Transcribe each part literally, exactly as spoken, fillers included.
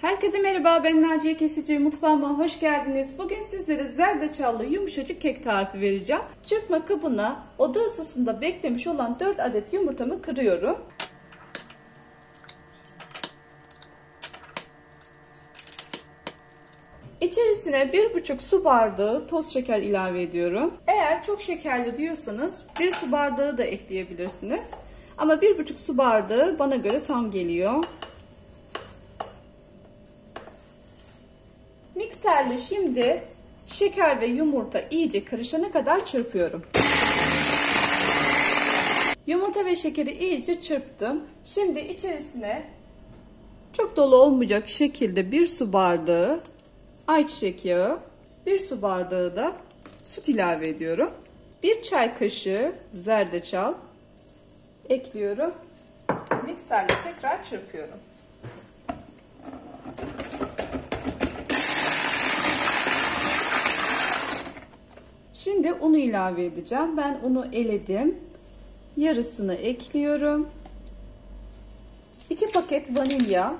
Herkese merhaba, ben Naciye Kesici. Mutfağıma hoş geldiniz. Bugün sizlere zerdeçallı yumuşacık kek tarifi vereceğim. Çırpma kabına oda ısısında beklemiş olan dört adet yumurtamı kırıyorum. İçerisine bir buçuk su bardağı toz şeker ilave ediyorum. Eğer çok şekerli diyorsanız bir su bardağı da ekleyebilirsiniz. Ama bir buçuk su bardağı bana göre tam geliyor. Mikserle şimdi şeker ve yumurta iyice karışana kadar çırpıyorum. Yumurta ve şekeri iyice çırptım. Şimdi içerisine çok dolu olmayacak şekilde bir su bardağı ayçiçek yağı, bir su bardağı da süt ilave ediyorum. Bir çay kaşığı zerdeçal ekliyorum. Mikserle tekrar çırpıyorum. Şimdi unu ilave edeceğim. Ben unu eledim. Yarısını ekliyorum. iki paket vanilya.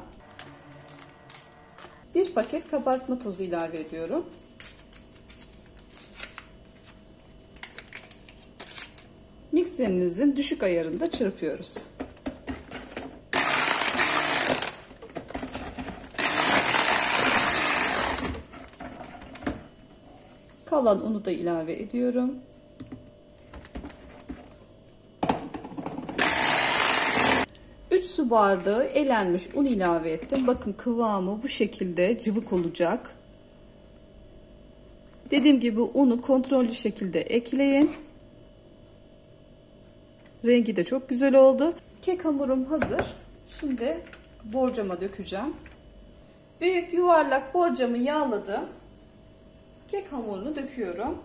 bir paket kabartma tozu ilave ediyorum. Mikserinizin düşük ayarında çırpıyoruz. Kalan unu da ilave ediyorum. üç su bardağı elenmiş un ilave ettim. Bakın kıvamı bu şekilde cıvık olacak. Dediğim gibi unu kontrollü şekilde ekleyin. Rengi de çok güzel oldu. Kek hamurum hazır. Şimdi borcama dökeceğim. Büyük yuvarlak borcamı yağladım. Kek hamurunu döküyorum.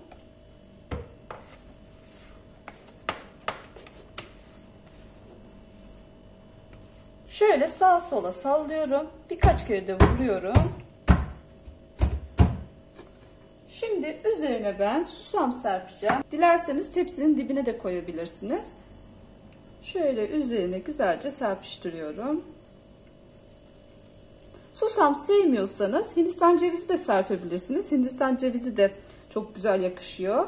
Şöyle sağa sola sallıyorum. Birkaç kere de vuruyorum. Şimdi üzerine ben susam serpeceğim. Dilerseniz tepsinin dibine de koyabilirsiniz. Şöyle üzerine güzelce serpiştiriyorum. Susam sevmiyorsanız Hindistan cevizi de serpebilirsiniz. Hindistan cevizi de çok güzel yakışıyor.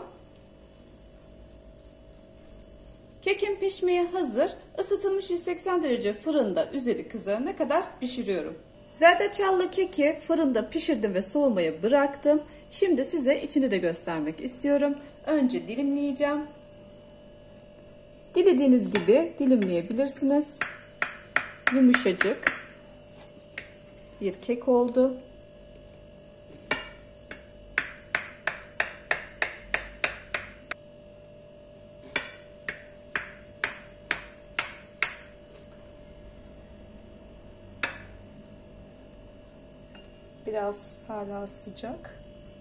Kekim pişmeye hazır. Isıtılmış yüz seksen derece fırında üzeri kızarana kadar pişiriyorum. Zerdeçallı keki fırında pişirdim ve soğumaya bıraktım. Şimdi size içini de göstermek istiyorum. Önce dilimleyeceğim. Dilediğiniz gibi dilimleyebilirsiniz. Yumuşacık bir kek oldu. Biraz hala sıcak.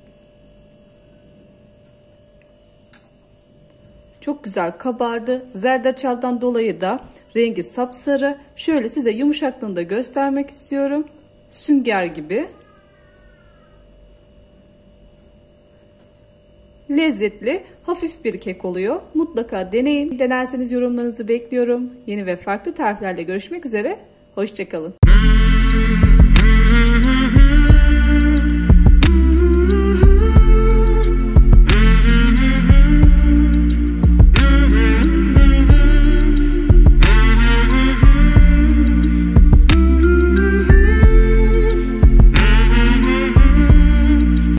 Çok güzel kabardı. Zerdeçaldan dolayı da rengi sapsarı. Şöyle size yumuşaklığını da göstermek istiyorum. Sünger gibi. Lezzetli, hafif bir kek oluyor. Mutlaka deneyin. Denerseniz yorumlarınızı bekliyorum. Yeni ve farklı tariflerle görüşmek üzere. Hoşça kalın.